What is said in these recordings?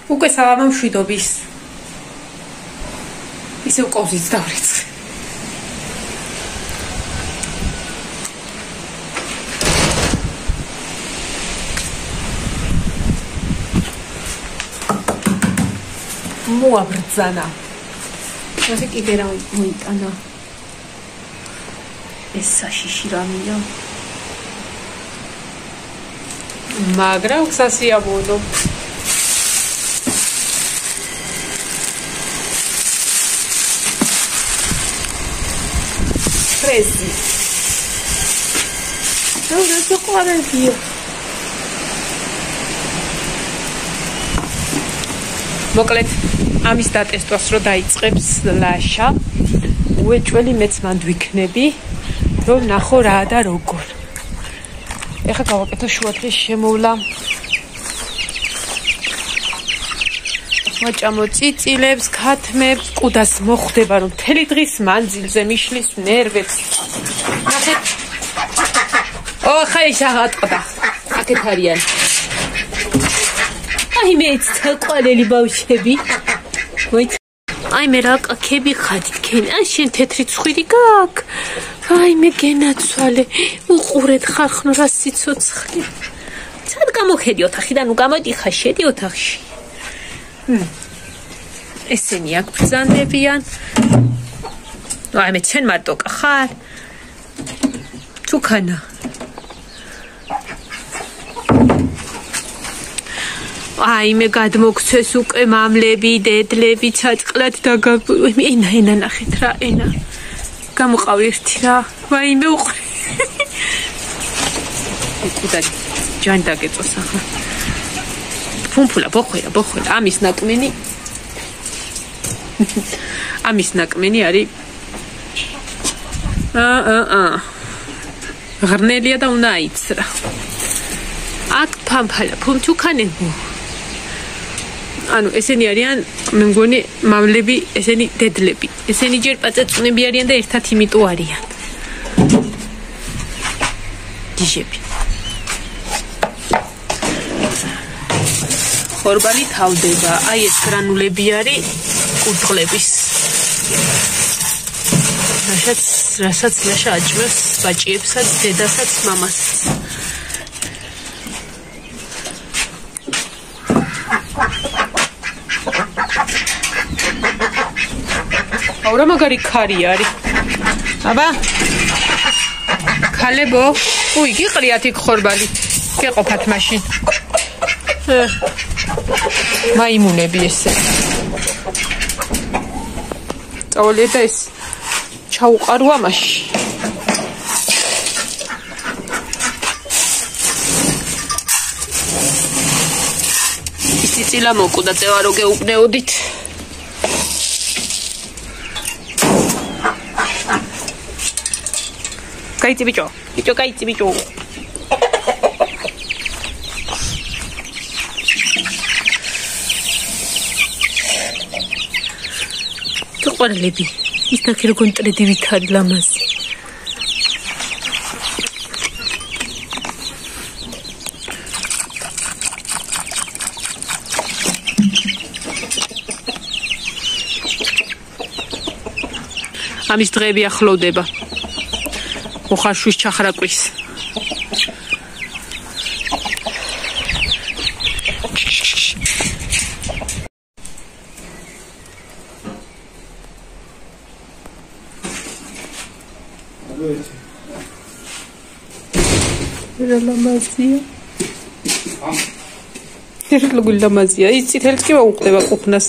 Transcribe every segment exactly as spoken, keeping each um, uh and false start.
უკვე სალამა მშვიდობის. ისევ კოვზიც დავრიცხე. მოაბრძანა. ასე კიდე რა მოიტანა. ეს საშიში რამეა. მაგრამ გასასიამოვნო. ფრეზი. ნუ რა ყვარებია. მოკლედ ამის დატესტვას რო დაიწყებს ლაშა, უეჭველი მეც მანდ ვიქნები, რომ ნახო რა და როგორ. ეხლა გავაკეთო შუადღის შემოვლა. ვაჭამო წიწილებს, ქათმებს, ყუდას მოხვდება რომ მთელი დღის მანძილზე მიშლის ნერვებს. ნახეთ. ო, ხა ის აღატყდა. აქეთ არიან. აი მეც თაყვანელი ბავშვები. მოიც აი მე რა კაკები ხადით ქენ აი შენ თეთრი ცხვირი გაქვს აი მე გენაცვალე უყურეთ ხარხნო რა სიცოცხლე სად გამოხედი ოთახიდან უგამოდიხა შედი ოთახში ესენი აქ ბრძანდებიან აი მე ჩენ მარტო ხარ თუკანა აი მე გადმოგცეს უკვე მამლები, დედლები, ჩაჭყლად დაგაბ ენა ენა ნახეთ რა ენა გამოყავი ერთი რა ვაი მე უყრე კუდა ჯან დაგეწოს ახლა ფუმფულა ბოხვერა ბოხვერა ამის ნაკმენი ამის ნაკმენი არის აა აა ღრნელია და უნდა აიცრა აქ ფამფალა ფუმთუკანებო ანუ ესენი არიან მე მგონი მამლები ესენი დედლები ესენი ჯერ პაწაწუნები არიან და ერთად იმიტო არიან ჯიჟები ხორბალი თავდება აი ეს გრანულები არის კურდღლების რასაც რასაც ლაშა აჭმევს ბაჭიებსაც დედასაც მამასაც აურა მაგარი ქარი არის. აბა. ქალებო, უი გიყრიათ იქ ხორბალი. გეყოფათ მაშინ. მაიმუნები ესე. წავალე და ეს ჩაუყარო ამაში. ცილა მოკუდა წევა რო გეუბნეოდით. გაიწი ბიჭო, ბიჭო გაიწი ბიჭო. თყოლები, ის ნახე რო კონტრედი ვიქარი ლამაზი. ამის დღეები ახლოვდება. მოხარშვის ჩახრაკვის. რა ლამაზია. ეს ლოგი ლამაზია. ის წითელს კი მოუყვება ყოფნას.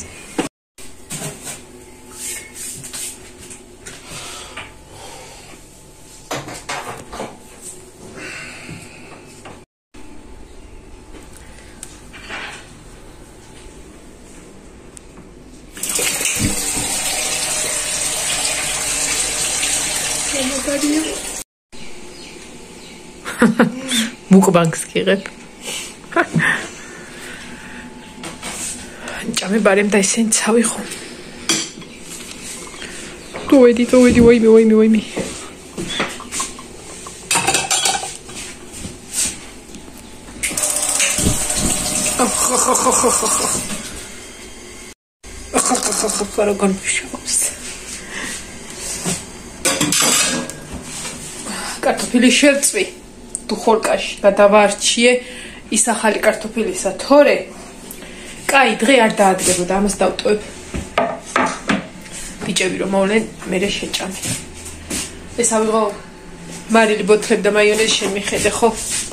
მუკბანგს გიღებ. ჭამე ბარემ და ესენ ცავიხო. ტოვედი, ტოვედი, ვაიმე, ვაიმე, ვაიმე. ხოხოფა როგორ მუშაობს. კარტოფილი შევწვი დუხორკაში გადავარჩიე ის ახალი კარტოფილისა თორე კაი დღე არ დაადგებოდა ამას დავტოვებ. ბიჭები რომ მოვლენ მერე შეჭამე. ეს ავიღო მარილი ბოთლები და მაიონეზი შენ მიხედე ხო?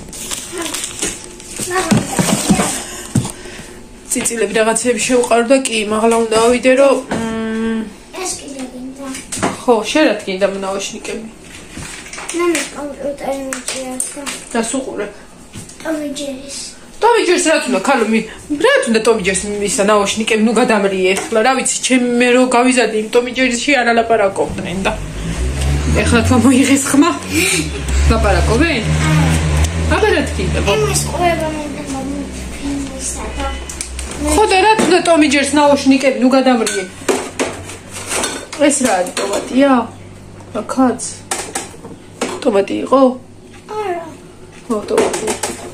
ციცილები რაღაცები შევყარო და კი მაღლა უნდა ავიდე რომ ეს კიდე გინდა. ხო შენ რა გინდა ნაოშნიკები? ნამის კომპიუტერი მიჭირდა. და სუყურებ. ტომიჯერის. ტომიჯერს რაც უნდა ქალო მი რა უნდა ტომიჯერს ისა ნაოშნიკები ნუ გადამრიე ახლა რა ვიცი ჩემ მე რო გავიზარდი იმ ტომიჯერში არ ალაპარაკობდნენ და ეხლა თუ მოიღეს ხმა ლაპარაკობენ? აბა რა თქინდა? იმის ყובה მინდა მომიფინისა და ხო და რა თქმა ტომიჯერს ნაოშნიკები ნუ გადამრიე. ეს რა არის ტომატია? აკაც ტომატი იყო? არა. ხო ტომატი.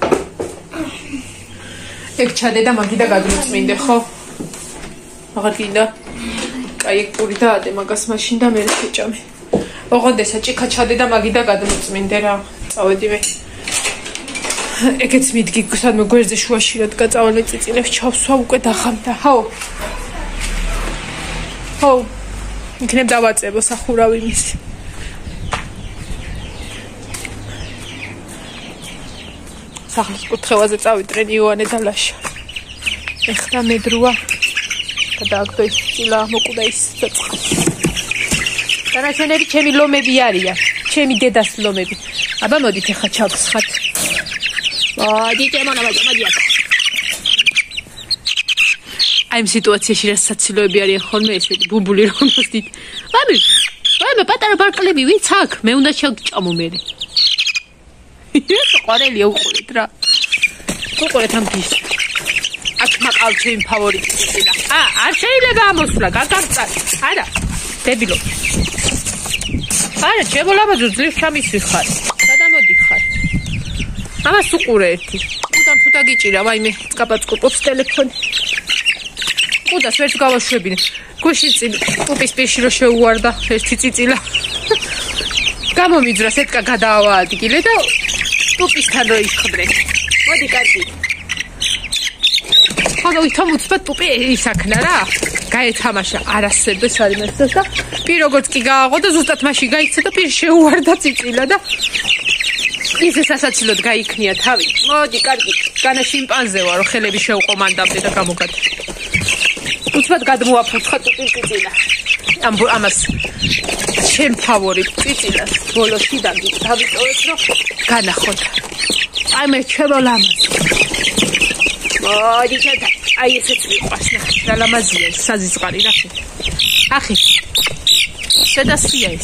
ეგ ჩადე და მაგიდა გადმოწმინდე ხო? აღარ გინდა? კაი ეგ პური დაადე მაგას მაშინ და მე შეჭამე. ოღონდ ესა ჭიქა ჩადე და მაგიდა გადმოწმინდე რა. წავედი მე. ეგეც მიდგი სადმე გვერდზე შუაში რადგა წავალე წიწილებს ჩავსვა უკვე დახამდა. ჰო. ჰო. იქნებ დავაწებო სახურავი მისი. სახლის კუთხევაზე წავიდნენ იოანე და ლაშა. ეხლა მედრუა გადააგდო ის ცილა მოკვდა ის ცოცხლი. დანარჩენები ჩემი ლომები არიან. ჩემი დედას ლომები. აბა მოდით ეხლა ჩავსხათ. მოდი ჩემონა მოდი მოდი აქ. აი ამ სიტუაციაში რა საცილოები არიან ხოლმე ესეთი ბუბული რომ მოსდით. აბი, აი პატარა ბარკლები ვინც აქ? მე უნდა შევჭამო მე. ყორელი უყურეთ რა. უყურეთ ამ ფის. აქ მაყავ ჩემი ფავორიტი ცილა. აა, არ შეიძლება ამოსვლა, გაგარწა. არა, დებილო. არა, შემოლაბაზო ძლივ სამისი ხარ. სადამოდი ხარ. ამას უყურე ერთი. უდამ თუ დაგიჭირა, ვაიმე, წკაპაწკუპობს ტელეფონი. უდას ვერც გავაშვებინე. გუში წილი, პუპის პიში რო შეუვარდა ერთი წიცილა. გამომიძრა სეტკა გადაავადგილე და პუპისთან რო იხდრე. მოდი კარგი. ხოლო ვითომ უცბად პუპი ისაქნა რა. გაეთამაშა არასოდეს არიმესს და პირ როგორც კი გააღო და ზუსტად მაშინ გაიქცა და პირ შეუვარდა წიცილა და ისე სასაცილოდ გაიქნია თავი. მოდი კარგი. განა შიმპანზე ვარო ხელები შევყო მანდამდე და გამოგადა. უცბად გადმოაფუძხა წიცილა. ამ ამას ჩემ ფავორიტ წიცილას ბოლოში დავიტოვეთ რომ განახოთ. აი მე ჩემო ლამაზი. მოდი ჩათა. აი ესეც მიყვარს ნახე. რა ლამაზია ეს საზისყარი ნახე. ახი. შედასია ეს.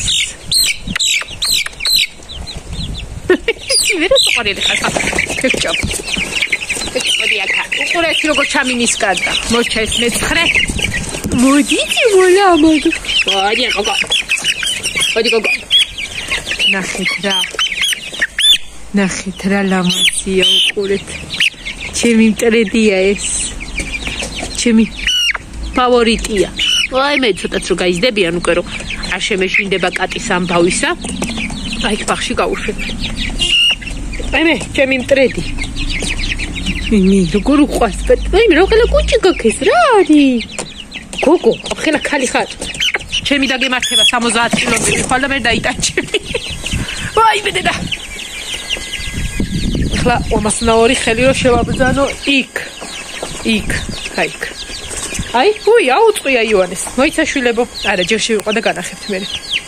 ვერა სწორად ხარ. შეჭამ. მოდი აქ. უყურეთ როგორ ჩამინისკადა. მოჩა ეს მეცხრე. მოდი მოლა მოდი. მოდი გოგო. მოდი გოგო. ნახეთ რა. ნახეთ რა ლამაზია უყურეთ. ჩემი მტრედია ეს. ჩემი ფავორიტია. აი მე ცოტაც რო გაიზდებიან უკვე რომ არ შემეშინდება კატის ამბავისა. აი ფახში გავუშვებ. აი მე ჩემი მტრედი. მე როგორ უყვარს აი მე რა ხელა კუჭი გაქეს რა არის? გოგო, ახლა ხალი ხარ. ჩემი დაგემართება სამოცდაათ კილომეტრი ხვალ და მე დაიტანჩები. აი მე და. ახლა ომასნაორი ხელი რო შევაბრძანო იქ. იქ, აიქ. აი, უი, აუწყია იონეს. მოიცაშვილებო. არა, ჯერ შევიყო და განახებთ მე.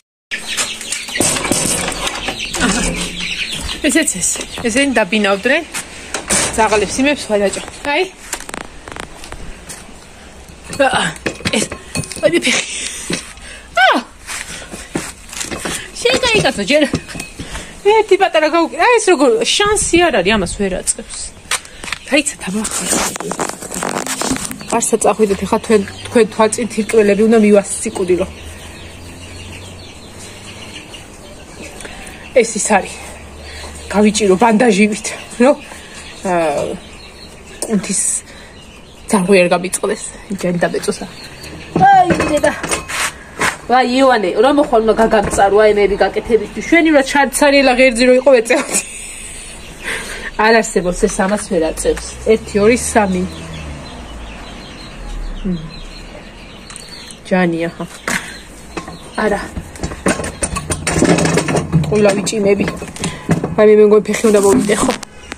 ესეც ეს. ესენი დაბინავდნენ. ზაღლებს იმებს ვადაჭა. აი. ეს აი ფეხი. აა! შეიკაიკასო ჯერ. ერთი პატარა გაუკ. აი ეს როგორ შანსი არ არის ამას ვერ აწევს. დაიცა თამახი. არსა წახვიდეთ ხა თქვენ თქვენ თვალწინ თირკველები უნდა მივასწიკუდირო. ეს ის არის. გავიჭირო ბანდაჟივით, რომ აა კუნთის ძაღლი არ გამიწყდეს, ჯენ დაბეწოსა. აი ვაიმე და ვაი ივანე რა მოხვალმა გაგამწარო აი მე გაკეთებისთვის შვენი რა ჩარცარიელა ღერძი რო იყო ეწევდი არ არსებობს ეს ამას ვერ აწევს ერთი ორი სამი ჯანია ხა არა ყოლა ვიჭიმები აი მე მეგონი ფეხი უნდა მოვიდე ხო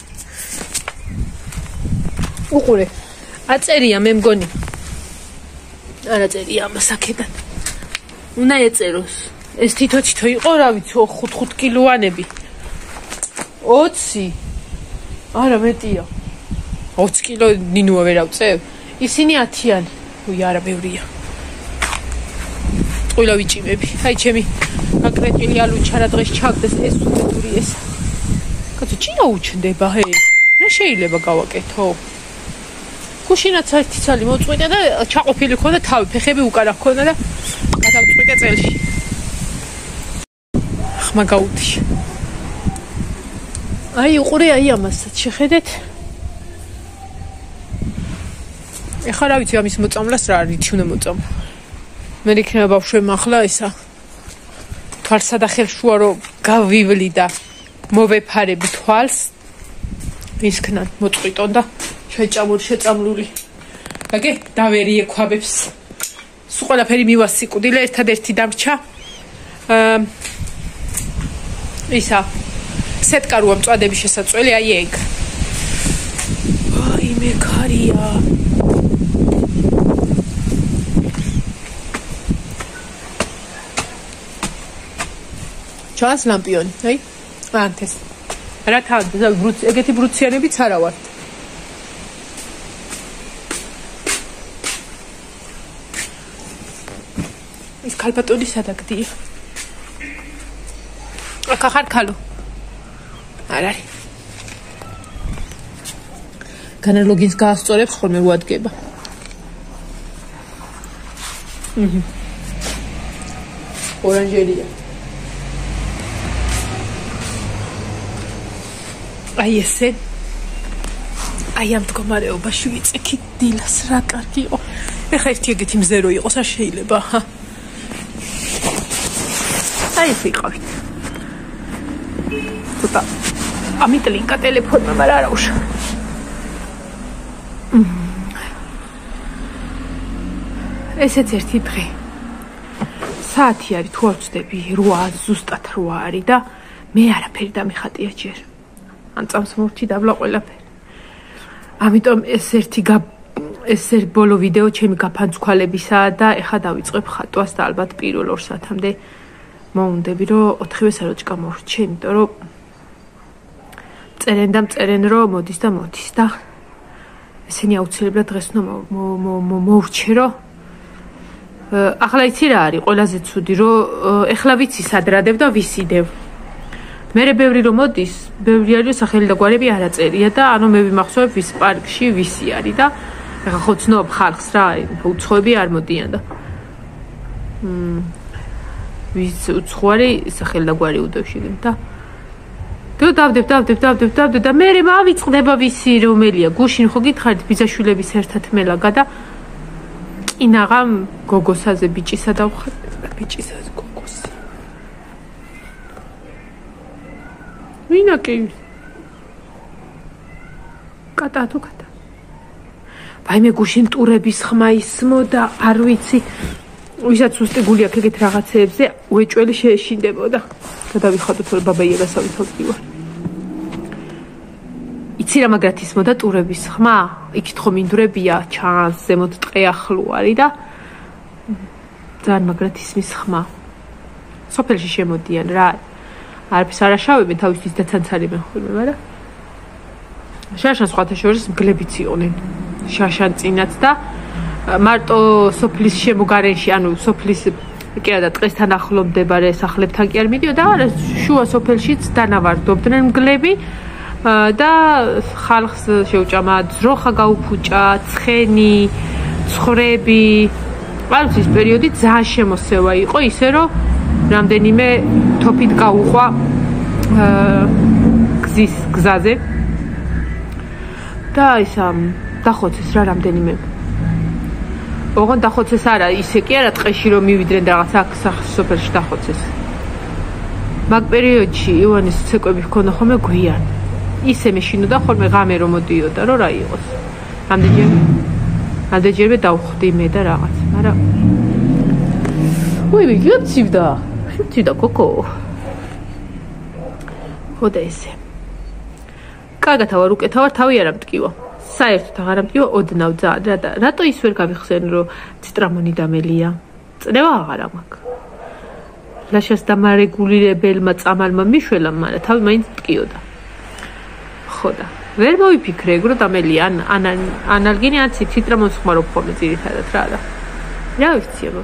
უყურე აწერია მე მგონი არა წერია ამას აქედან უნდა ეწეროს ეს თითო თითო იყო რა ვიცი ხუთ ხუთ კილოანები ოცი არა მეტია ოცი კილო ნინუა ვერ ავწევ ისინი ათიან უი არა ბევრია ყოლა ვიჭიმები აი ჩემი აკრეტილი ალუჩა რა დღეს ჩაგდეს ეს უბედური ეს კაცო ჭინა უჩნდება ჰე რა შეიძლება გავაკეთო გუშინაც ერთი ცალი მოწყვიტა და ჩაყოფილი ხონდა თავი ფეხები უკარა ხონდა და გადავწყვიტე წელში ხმა გაუთიშა აი უყურე აი ამასაც შეხედეთ ეხლა რა ვიცი ამის მოწამლას რა არის თუნდა მოწამ მე იქნება ბავშვებმა ახლა ისა თვალსა და ხელშუა რო გავივლი და მოვეფარები თვალს ისქნან მოწყვიტონ და შეჭამული შეწამლული აგე დავერიე ქვაბებს სულ ყველაფერი მივასიკვდილე ერთადერთი დამრჩა ისა სეტკარუა მწვადების შესაწველი აი ეგ აი მე ქარია ჩას ლამპიონი აი ანთეს რა თავდა ბრუცი ეგეთი ბრუციანებიც არა ვარ ის ქალბატონი სადაგდია აქ ახარ ქალო არ არის განალოგინს გაასწორებს ხოლმე უადგება აჰა ორანჟერია აი ესე აი ამ მდგომარეობაში ვიწექი დილას რა კარგი იყო ეხა ერთი ეგეთი მზერო იყოს არ შეიძლება ხა აი ეს იყავით ცოტა ამით ლინკა ტელეფონმა მაგრამ არა უშ ესეც ერთი დღე საათი არის თუ არ ვწდები რვა ზუსტად რვა არის და მე არაფერი დამიხატია ჯერ ან წამს მოვჭი დაბლა ყველაფერი ამიტომ ეს ერთი ეს ბოლო ვიდეო ჩემი გაფანცვალებისა და ეხა დავიწყებ ხატვას და ალბათ პირველ ორ საათამდე მოუნდები რომ ოთხივე საროჭკა მოვრჩე იმიტომ რომ წერენ და მწერენ რომ მოდის და მოდის და ესენი აუცილებლად დღეს უნდა მოვრჩე რომ ახლა იცი რა არის ყველაზე ცუდი რომ ეხლა ვიცი სად რადებ და ვისიდევ მერე ბევრი რომ მოდის ბევრი არის სახელი და გვარები არ აწერია და ანუ მე ვიმახსოვებ ვის პარკში ვისი არის და ეხლა ხო ცნობ ხალხს რა უცხოები არ მოდიან და მ ვის უცხოარი სახელი და გვარი უდევშიგენ და და დავდებ დავდებ დავდებ დავდებ და მერე მავიწყდება ვისი რომელია გუშინ ხო გითხარით ბიძაშვილების ერთად მელაგა და ინაღამ გოგოსაზე ბიჭისა დავხატე ბიჭისაზე გოგოსი ვინაკი კატა თუ კატა ვაიმე გუშინ ტურების ხმა ისმო და არ ვიცი ვისაც უსტი გული აქვს ეგეთ რაღაცეებზე უეჭველი შეეშინდებოდა გადავიხატოთ რომ ბაბაიებას ავითავდი ვარ იცი რა მაგრად ისმოდა ტურების ხმა იქით ხო მინდვრებია ჩანს ზემოთ ტყე ახლო არის და ძალიან მაგრად ისმის ხმა სოფელში შემოდიან რა არაფერს არ აშავებენ თავისთვის დაცანცარებენ ხოლმე მაგრამ შაშან სხვათა შორის მგლებიც იყვნენ შაშან წინაც და მარტო სოფლის შემოგარენში ანუ სოფლის კი არა ტყესთან ახლო მდებარე სახლებთან კი არ მიდიოდა არა შუა სოფელშიც დანავარდობდნენ მგლები და ხალხს შეუჭამა ძროხა გაუფუჭა ცხენი ცხვრები პარცის პერიოდი ძალიან შემოსევა იყო ისე რომ რამდენიმე თოფით გაუყვა გზის გზაზე და ისა დახოცეს რა რამდენიმე ოღონდ დახოცეს არა, ისე კი არა ტყეში რომ მივიდნენ რაღაც აქ სოფელში დახოცეს. მაგ პერიოდში ივანის ცეკვები ჰქონდა ხოლმე გვიან. ისე მეშინოდა ხოლმე ღამე რომ მოდიოდა, რომ რა იყოს. ამდენჯერმე ამდენჯერმე დავხვდი მე და რაღაც, მაგრამ უი, მიგიწივდა. მიგიწივდა კოკო. ხოდა ესე. კარგად ვარ, უკეთა ვარ, თავი არ ამტკივა. საერთოდ აღარ ამტკივა, ოდნავ ძალიან. რა რატო ის ვერ გავიხსენ, რომ ციტრამონი დამელია? წნევა აღარ მაქვს. ლაშას დამარეგულირებელმა წამალმა მიშველა, მაგრამ თავი მაინც მტკიოდა. ხოდა ვერ მოვიფიქრე, რომ დამელია ან ანალგინი ან ციტრამონს ხმარობ ხოლმე ძირითადად რა და. რა ვიცი აბა.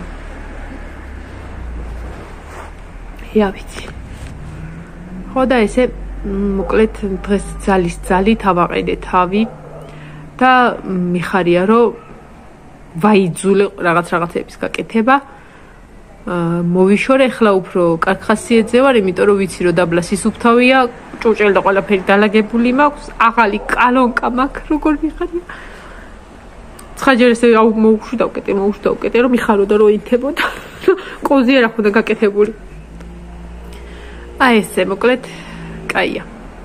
რა ვიცი. ხოდა ესე მოკლედ დღეს ძალის ძალით ავაყენე თავი და მიხარია რომ ვაიძულე რაღაც რაღაცების გაკეთება. მოვიშორე ხლა უფრო კარგ ხასიათზე ვარ, იმიტომ რომ ვიცი რომ დაბლა სისუფთავია, ჭურჭელი და ყველაფერი დალაგებული მაქვს, აღალი კალონკა მაქვს, როგორ მიხარია. ცხაჯერ ესე მოუშვი დავკეტე, მოუშვი დავკეტე, რომ მიხაროდა რომ ინთებოდა. კოზი არ ახონდა გაკეთებული. აი ესე მოკლედ კაია.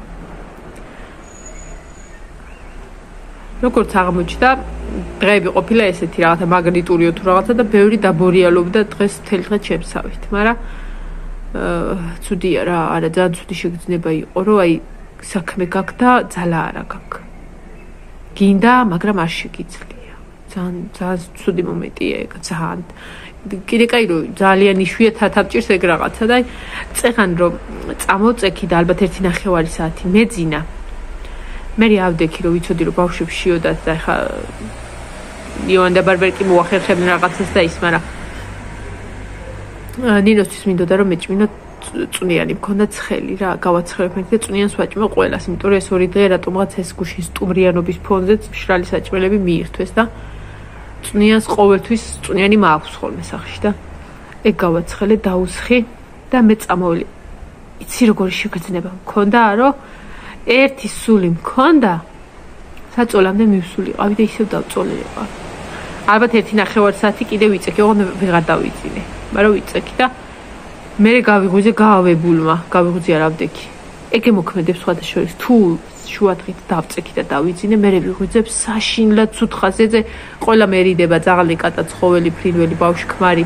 როგორც აღმოჩნდა, დღეები ყოფილა ესეთი რაღაცა მაგნიტურიო თუ რაღაცა და ბევრი დაბორიალობდა დღეს მთელი დღე ჩემსავით, მაგრამ აა ცუდია რა, არა ძალიან ცუდი შეგრძნება იყო, რომ აი საქმე გაქვს და ძალა არა გაქვს. გინდა, მაგრამ არ შეგიძლია. ძალიან ძალიან ცუდი მომენტია ეგ, ძალიან. კიდე კაი რომ ძალიან იშვიათად ამჭირს ეგ რაღაცა და აი წეღან რომ წამოწექი და ალბათ ერთი ნახევარი საათი მეძინა. მე ავდექი რომ ვიცოდი რომ ბავშვებს შიოდათ და ხა ივან და ბარბერკი მოახერხებდნენ რაღაცას და ის, მაგრამ ნინოსთვის მინდოდა რომ მეჭმინო წვნიანი მქონდა ცხელი რა, გავაცხერებ და წვნიანს ვაჭმე ყველას, იმიტომ რომ ეს ორი დღე რატომღაც ეს გუშინ სტუმრიანობის ფონზე მშრალი საჭმელები მიირთვეს და წვნიანს ყოველთვის წვნიანი მაქვს ხოლმე სახში და ეგ გავაცხელე დაუსხი და მე წამოვლი. იცი როგორი შეგრძნება მქონდა, რომ ერთი სული მქონდა, საწოლამდე მივსულიყავი და ისევ დავწოლილიყავ. ალბათ ერთი ნახევარი საათი კიდე ვიწექი, ოღონდ ვეღარ დავიწინე, მაგრამ ვიწექი და მე გავიღვიძე გაავებულმა, გავიღვიძე არ ავდექი. ეგე მოქმედებს სხვადასხვა თუ შუადღით დავწექი და დავიძინე, მე ვიღვიძებ საშინლად ცუდ ხასიათზე, ყველა მერიდება, ძაღლი, კატა, ცხოველი, ფრინველი, ბავშვი, ქმარი.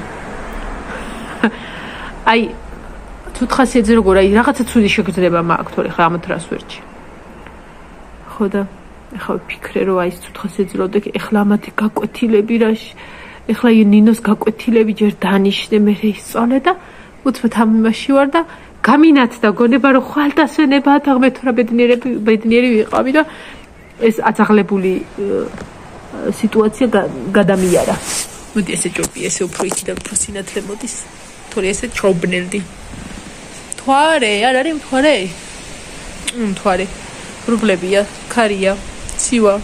აი ცუდ ხასიათზე როგორ აი რაღაცა ცუდი შეგრძნება მაქვს, თორე ხა ამათ რას ვერჩი. ხო და ეხლა ვფიქრე რომ აი ცუდ ხასიათზე რომ ვდექი, ეხლა ამათი გაკვეთილები რა, ეხლა ნინოს გაკვეთილები ჯერ დანიშნე, მე ისწავლე და უცბად ამ იმაში ვარ და გამინათდა გონება რომ ხვალდასვენებაა და მე თორა ბედნიერი ბედნიერი ვიყავი და ეს აძაღლებული სიტუაცია გადამიარა. მოდი ესე ჯობია, ესე უფრო იქიდან უფრო სინათლე მოდის. თორე ესე ჩაუბნელდი. მთვარე, არ არის მთვარე? მთვარე. რუბლებია, ქარია, ცივა.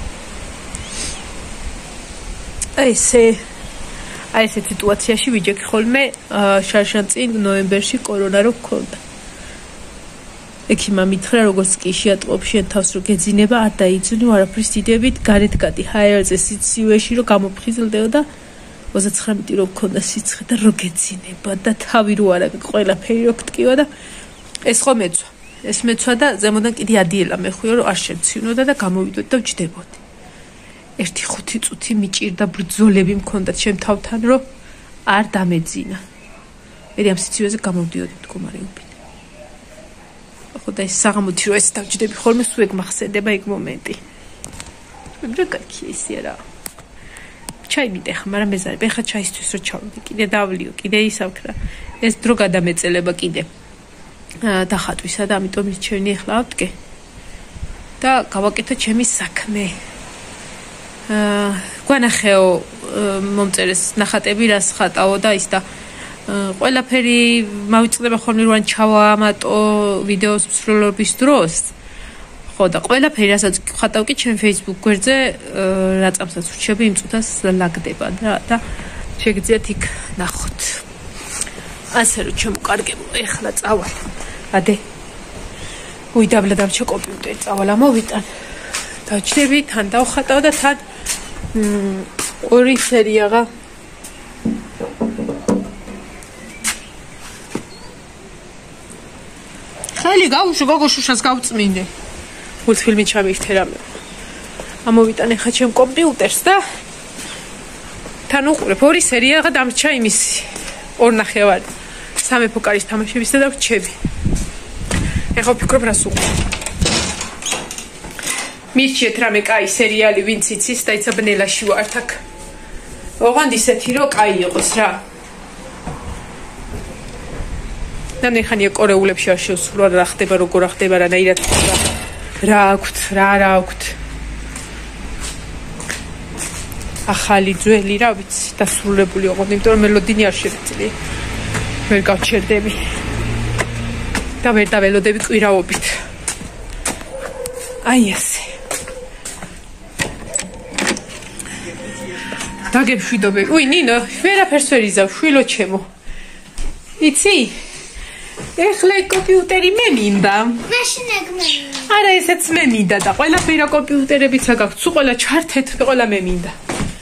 ესე აი ეს სიტუაციაში ვიჯექი ხოლმე შარშან წინ ნოემბერში კორონა რო გქონდა. ექიმმა მითხრა როგორც კი შეატყობში ან თავს რო გეძინება, არ დაიძინო არაფრის დიდებით, გარეთ გადი ჰაერზე სიცივეში რო გამოფხიზლდეო და ოცდათხმეტი რო გქონდა სიცხე და რო გეძინება და თავი რო არა ყველაფერი რო გტკივა და ეს ხო მეცვა. ეს მეცვა და ზემოდან კიდე ადიელა მეხვიო რომ არ შემცინოდა და გამოვიდოდი და ვჯდებოდი. ერთი ხუთი წუთი მიჭირდა ბრძოლები მქონდა ჩემ თავთან რომ არ დამეძინა. მე ამ სიცივეზე გამოვდიოდი მდგომარეობით. ხო და ეს საღამოთი რომ ეს დავჯდები ხოლმე სულ ეგ მახსენდება ეგ მომენტი. რა კაცი ისე რა. ჩაი მიდე ხა, მაგრამ მეზარებ ხა ჩაისთვის რო ჩავდი. კიდე დავლიო, კიდე ისავქრა. ეს დრო გადამეწელება კიდე. დახატვისა და ამიტომ ის ჩემი ახლა ავდგე. და გავაკეთე ჩემი საქმე. აა გვანახეო მომწერეს ნახატები რას ხატაო და ის და ყველაფერი მავიწყდება ხოლმე რომ ჩავამატო ვიდეოს მსვლელობის დროს. ხო და ყველაფერი რასაც ხატავ კი ჩემ Facebook გვერდზე რა წამსაც ვrჩები იმ წუთას ლაგდება რა და შეგიძლიათ იქ ნახოთ. ასე რომ შემოკარგებო ეხლა წავალ. ადე. უი დაბლა დამჩა კომპიუტერი წავალ ამოვიტან. დაჭდები თან დავხატავ და თან ორი სერიაა გავუშვი გოგოშუშას გავწმინდე. მულტფილმი ჩამირთე რამე. ამოვიტანე ხა ჩემ კომპიუტერს და თან უყურებ ორი სერია დამრჩა იმისი. ორ ნახევარი. სამეფო კარის თამაშებისა და რჩები. ეხლა ვფიქრობ რას უყურებ. მირჩიეთ რამე კაი სერიალი ვინც იცის და იცა ბნელაში ვართ აქ. ოღონდ ისეთი რომ კაი იყოს რა. ნამდვილად ხანია კორეულებში არ შევსრულო რა ხდება როგორ ხდება რანაირად ხდება. რა აქვთ რა რა აქვთ. ახალი ძველი რა ვიცი დასრულებული ოღონდ იმიტომ რომ მელოდინი არ შევიწლი. ვერ გავჩერდები. და ვერ დაველოდები კვირაობით. აი ასე. დაგებშვიდობე. უი ნინო, ვერაფერს ვერ იზავ, შვილო ჩემო. იცი? ეხლა კომპიუტერი მე მინდა. მაშინ ეგ მე. არა, ესეც მე მინდა და ყველაფერი კომპიუტერებიც აქვს. სულ ყველა ჩართეთ, ყველა მე მინდა.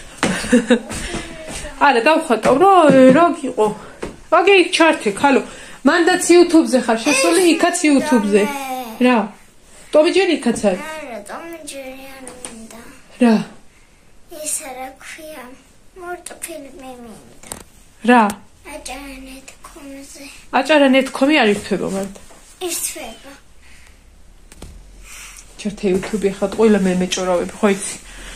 არა, დავხატავ რა, რა გიყო. აგე იქ ჩართე, ხალო. მანდაც YouTube-ზე ხარ შესული, იქაც YouTube-ზე. რა? ტომიჯერი იქაც არის. არა, ტომიჯერი არ მინდა. რა? ის რა ქვია? მორტოფილმი მინდა. რა? აჭარანეთ კომზე. აჭარანეთ კომი არ ირთვება მართ. ირთვება. ჩართე YouTube-ი ხა ყველა მე მეჭორავები, ხო იცი?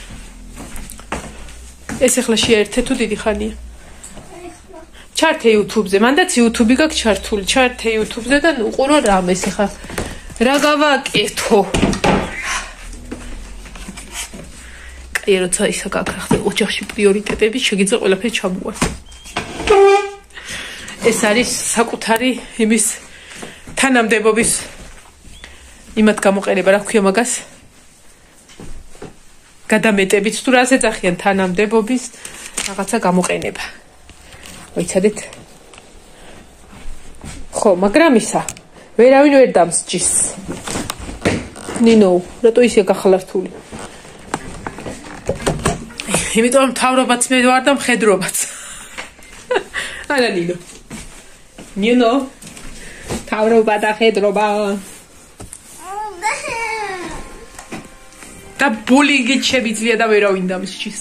ეს ახლა შეერთე თუ დიდი ხანია? ჩართე YouTube-ზე, მანდაც YouTube-ი გაქვს ჩართული, ჩართე YouTube-ზე და უყურო რამეს ახლა. რა გავაკეთო? კაი, როცა ისა გაქრახდე ოჯახში პრიორიტეტები, შეგიძლია ყველაფერი ჩამოვა. ეს არის საკუთარი იმის თანამდებობის იმათ გამოყენება, რა ქვია მაგას? გადამეტებით თუ რას ეძახიან თანამდებობის რაღაცა გამოყენება. მოიცადეთ? ხო, მაგრამ ისა ვერავინ ვერ დამსჯის. ნინო, რატო ისე გახალართული? იმიტომ რომ თავრობაც მე ვარ და მხედრობაც. არა ნინო. ნინო. თავრობა და ხედრობა. და ბულინგი შემიძლია და ვერავინ დამსჯის.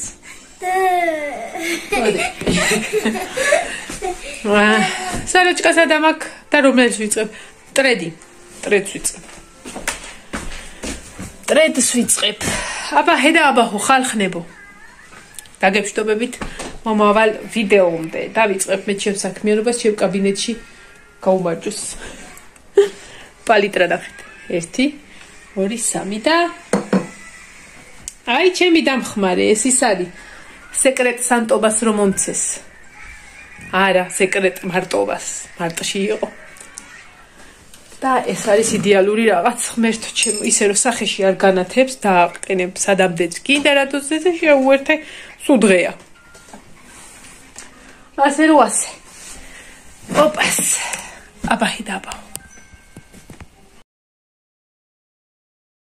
აა, საროჭკას ადამაკ და რომელიც ვიწყებ? ტრედი. ტრედს ვიწყებ. ტრედს ვიწყებ. აბა ჰედა აბა ხო ხალხნებო. დაგებშტობებით მომავალ ვიდეომდე და ვიწყებ მე ჩემ საქმიანობას ჩემ კაბინეტში გაუმარჯოს. პალიტრა ნახეთ. ერთი, ორი, სამი და აი ჩემი დამხმარე ეს ის არის. სეკრეტ სანტობას რომ მომცეს. არა, სეკრეტ მარტობას. მარტში იყო. და ეს არის იდეალური რაღაც ღმერთო ჩემო, ისე რომ სახეში არ განათებს და აყენებ სადამდეც კიდე რატოზე შეუერთე სულ დღეა. ასე რო ასე. ოპას. აბა ჰიდაბა.